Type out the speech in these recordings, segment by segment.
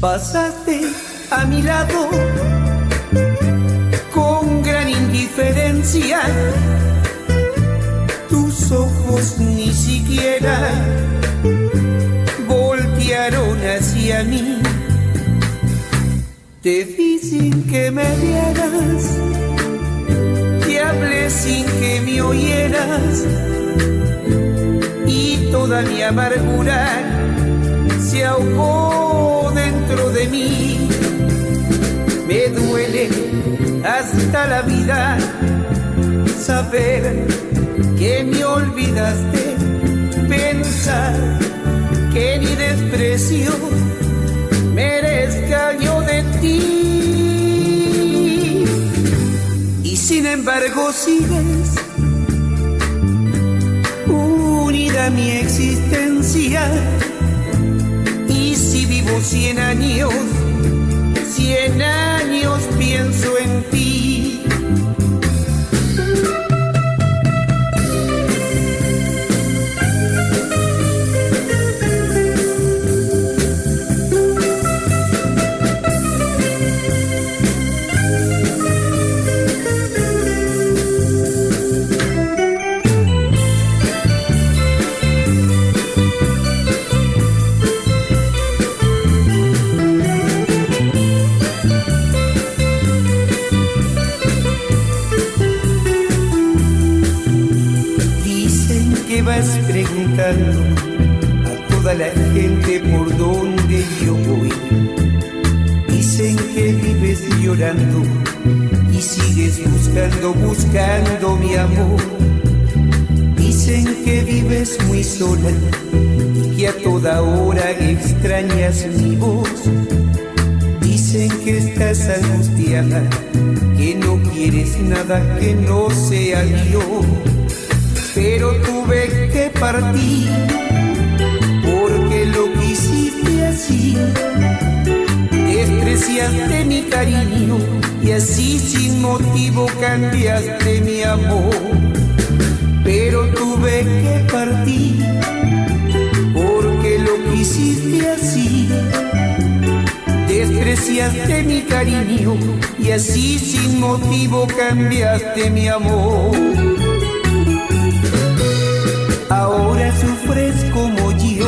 Pasaste a mi lado con gran indiferencia. Tus ojos ni siquiera voltearon hacia mí. Te vi sin que me vieras, te hablé sin que me oyeras, y toda mi amargura se ahogó dentro de mí. Me duele hasta la vida saber que me olvidaste, pensar que ni desprecio merezca yo de ti. Y sin embargo sigues unida a mi existencia. Y si vivo 100 años, 100 años pienso en ti. Vas preguntando a toda la gente por dónde yo voy. Dicen que vives llorando y sigues buscando mi amor. Dicen que vives muy sola y que a toda hora extrañas mi voz. Dicen que estás angustiada, que no quieres nada que no sea yo. Pero tuve que partir porque lo quisiste así. Despreciaste mi cariño y así sin motivo cambiaste mi amor. Pero tuve que partir porque lo quisiste así. Despreciaste mi cariño y así sin motivo cambiaste mi amor. Ahora sufres como yo,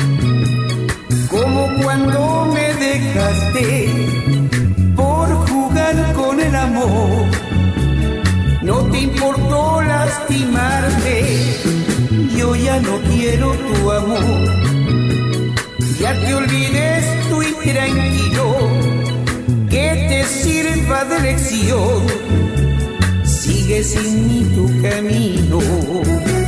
como cuando me dejaste por jugar con el amor. No te importó lastimarte, yo ya no quiero tu amor. Ya te olvides tú y tranquilo, que te sirva de lección. Sigue sin mí tu camino.